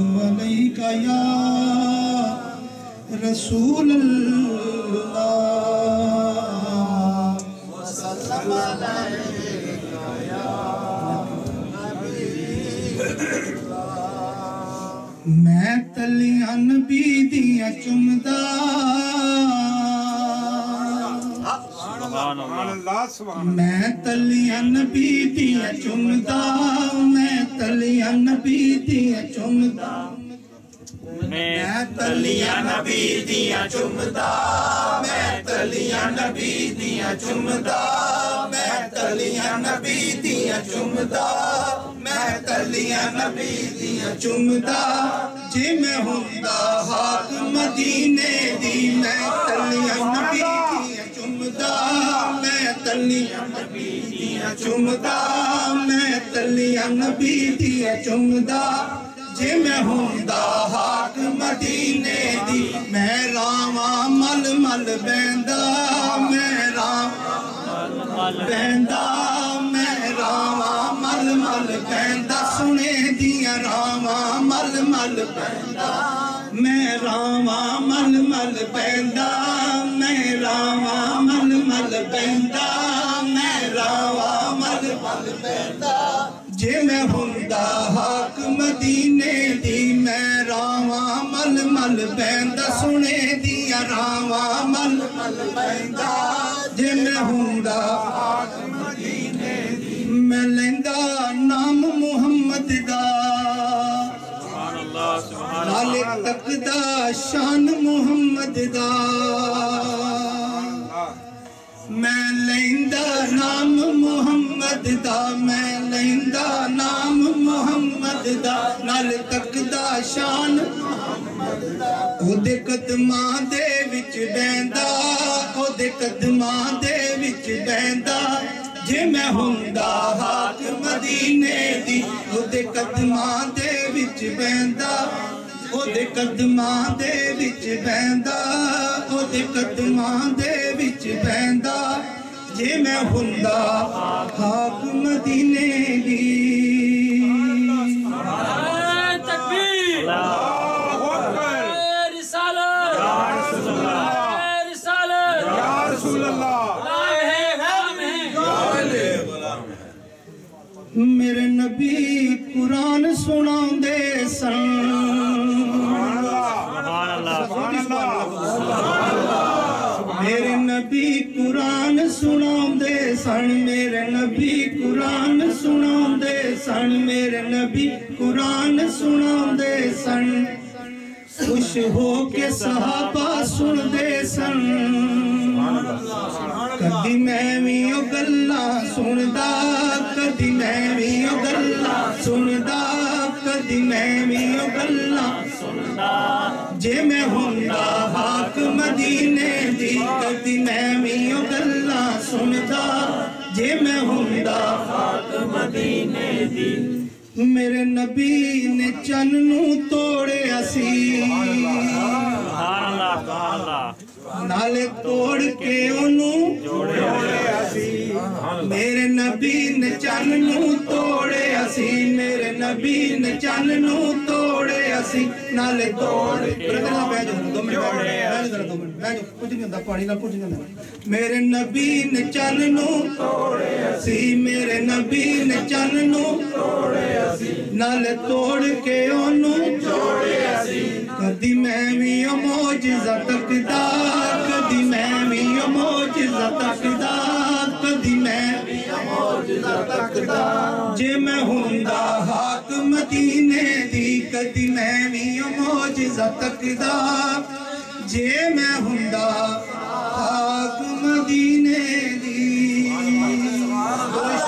علیکہ یا رسول اللہ وسلم علیکہ یا نبی اللہ میں تلیاں نبی دیاں چمدا میں تلیاں نبی دیاں چمدا میں تلیاں نبی دیاں چمدا میں تلیاں نبی دیاں چمدا میں تلیاں نبی دیاں چمدا میں تلیاں نبی دیاں چمدا میں تلیاں نبی دیاں چمدا جے میں ہوندا ہاتھ مدینے دی میں تلیاں نبی دیاں چمدا میں تلیاں نبی دیاں چمدا میں تلیاں نبی دیاں چمدا جے میں ہوندا ہاتھ مدینے دی میں راواں مل مل بیندا میں راواں مل بیندا میں راواں مل مل بیندا سنے دیاں راواں مل مل بیندا میں راواں مل مل بیندا میں راواں مل مل بیندا میں راواں مل مل بیندا جے میں ہوندا حق مدینے دی میں راواں مل مل بیندا سنے دیاں راواں مل مل بیندا جے میں ہوندا حق مدینے دی میں لیندا نام محمد دا نالے تکدا شان محمد دا میں لیندا نام محمد دا میں لیندا نام محمد دا نال تکدا شان محمد دا او دے قدماں دے وچ بیندا او دے قدماں دے وچ بیندا جے میں ہوندا حق مدینے دی او دے قدماں دے وچ بیندا او دے قدماں دے وچ بیندا او دے قدماں دے وچ بیندا جے میں ہوندا حق مدینے دی تکبیر اللہ اکبر رسالت یا رسول اللہ رسالت یا رسول اللہ میرے نبی قرآن سناؤں دے سن میرے نبی قرآن سناؤں دے سن میرے نبی قرآن سناؤں دے سن میرے نبی قرآن سناؤں دے سن خوش ہو کے صحابہ سن دے سن کدی میں بھی او گلاں سندا کدی میں بھی او گلاں سندا کدی میں بھی او گلاں سندا جے میں ہوندا حق مدینے دی کدی میں بھی او گلاں سندا جے میں ہوندا حق مدینے دی میرے نبی نے چن نو توڑیا سی نالے توڑ کے انہوں جوڑیا سی میرے نبی نے چن نو توڑیا سی میرے نبی نے چن نو توڑیا سی نالے توڑ میرے نبی نے چن نو توڑیا سی میرے نبی نے چن نو توڑیا سی نالے توڑ کے انہوں جوڑیا سی کدی میں بھی او معجزہ تکدا کدی میں بھی او معجزہ تکدا کدی میں بھی او معجزہ تکدا جے میں ہوندا حق مدینے دی کدی میں بھی او معجزہ تکدا جے میں ہوندا حق مدینے دی